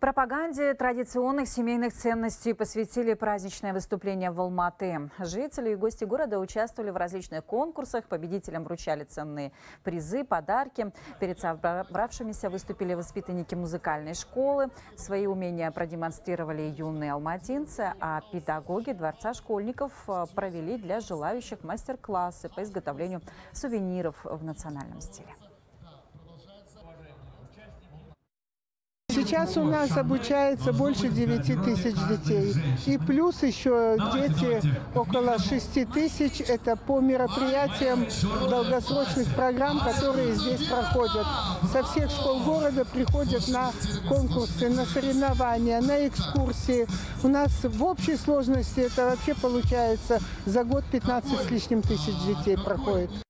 Пропаганде традиционных семейных ценностей посвятили праздничное выступление в Алматы. Жители и гости города участвовали в различных конкурсах, победителям вручали ценные призы, подарки. Перед собравшимися выступили воспитанники музыкальной школы. Свои умения продемонстрировали юные алматинцы, а педагоги Дворца школьников провели для желающих мастер-классы по изготовлению сувениров в национальном стиле. Сейчас у нас обучается больше 9 тысяч детей. И плюс еще дети около 6 тысяч. Это по мероприятиям долгосрочных программ, которые здесь проходят. Со всех школ города приходят на конкурсы, на соревнования, на экскурсии. У нас в общей сложности это вообще получается за год 15 с лишним тысяч детей проходит.